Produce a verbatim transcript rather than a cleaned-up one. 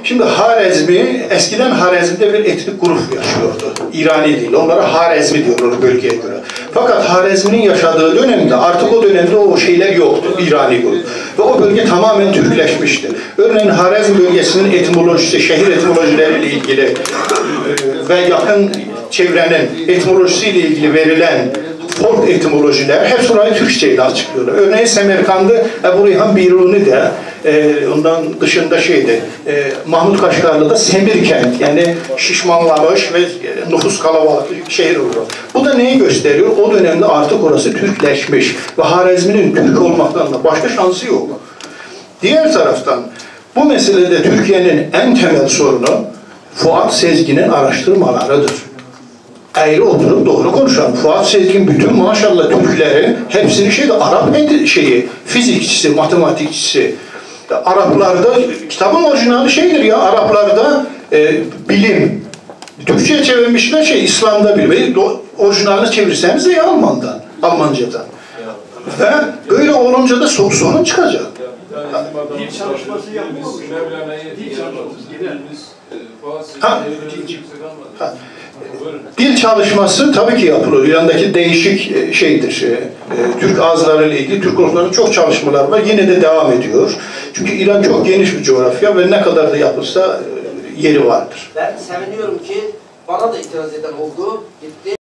Şimdi Harezmi, eskiden Harezm'de bir etnik grup yaşıyordu. İrani değil, onlara Harezmi diyorlar bölgeye göre. Fakat Harezmi'nin yaşadığı dönemde artık o dönemde o şeyler yoktu, İrani grup. Ve o bölge tamamen Türkleşmişti. Örneğin Harezm bölgesinin etimolojisi, şehir etimolojileriyle ilgili ve yakın çevrenin etimolojisiyle ilgili verilen folk etimolojiler hep orayı Türkçe'yle açıklıyorlar. Örneğin Semerkand'ı Ebu Reyhan Biruni de e, ondan dışında şeydi e, Mahmut Kaşgarlı'da Semirkent yani şişmanlamış ve nüfus kalabalık bir şehir oluyor. Bu da neyi gösteriyor? O dönemde artık orası Türkleşmiş ve Harezmi'nin Türk olmaktan da başka şansı yok. Diğer taraftan bu meselede Türkiye'nin en temel sorunu Fuat Sezgin'in araştırmalarıdır. Eğri oturup doğru konuşan Fuat Sezgin bütün maşallah Türklerin hepsini şeyde Arap şeyi, fizikçisi, matematikçisi. Araplarda kitabın orijinali şeydir ya Araplarda e, bilim. Türkçe'ye çevirmişler şey İslam'da bilim. Orijinalini çevirseniz de ya Alman'dan, Almancadan. Ve böyle olunca da son sorun çıkacak. Dil çalışması yapmamız. Dil çalışması. Ha, ha. Dil çalışması tabii ki yapılıyor. İran'daki değişik şeydir. E, Türk ağızları ile ilgili Türk gruplarının çok çalışmalar var. Yine de devam ediyor. Çünkü İran çok geniş bir coğrafya ve ne kadar da yapılsa e, yeri vardır. Ben seviniyorum ki bana da itiraz eden oldu. Gitti.